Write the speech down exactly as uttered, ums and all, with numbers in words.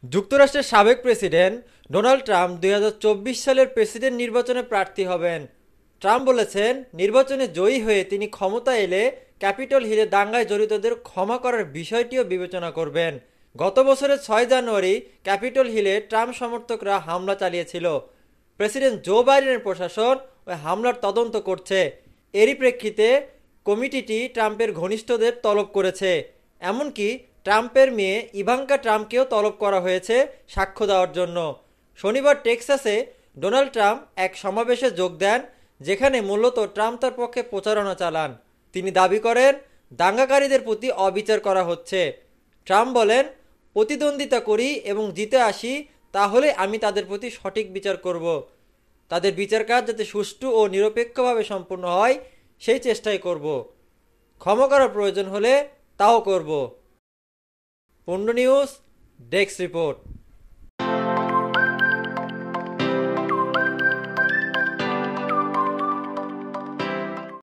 যুক্তরাষ্ট্রের সাবেক president Donald Trump দুই হাজার চব্বিশ সালের প্রেসিডেন্ট নির্বাচনে প্রার্থী হবেন। ট্রাম্প বলেছেন, নির্বাচনে জয়ী হয়ে তিনি ক্ষমতা এলে ক্যাপিটল হিলে দাঙ্গায় জড়িতদের ক্ষমা করার বিষয়টিও বিবেচনা করবেন। গত বছরের ছয় জানুয়ারি ক্যাপিটল হিলে ট্রাম্প সমর্থকরা হামলা চালিয়েছিল। প্রেসিডেন্ট জো বাইডেনের প্রশাসন ওই হামলার তদন্ত করছে। এরই প্রেক্ষিতে কমিটিটি ট্রাম্পের ঘনিষ্ঠদের তলব করেছে। এমনকি ট্রাম্পের মেয়ে ইভাঙ্কা ট্রাম্পকেও তলব করা হয়েছে সাক্ষ্য দেওয়ার জন্য। শনিবার টেক্সাসে ডোনাল্ড ট্রাম্প এক সমাবেশে যোগ দেন, যেখানে মূলত ট্রাম্প তার পক্ষে প্রচারণা চালান। তিনি দাবি করেন, দাঙ্গাকারীদের প্রতি অবিচার করা হচ্ছে। ট্রাম্প বলেন, প্রতিদ্বন্দ্বিতা করি এবং জিতে আসি, তাহলে আমি তাদের প্রতি সঠিক বিচার করব। তাদের বিচার কাজ যাতে সুষ্ঠু ও নিরপেক্ষভাবে সম্পূর্ণ হয় সেই চেষ্টাই করব। ক্ষমা করার প্রয়োজন হলে তাও করব। Pundra news desk report.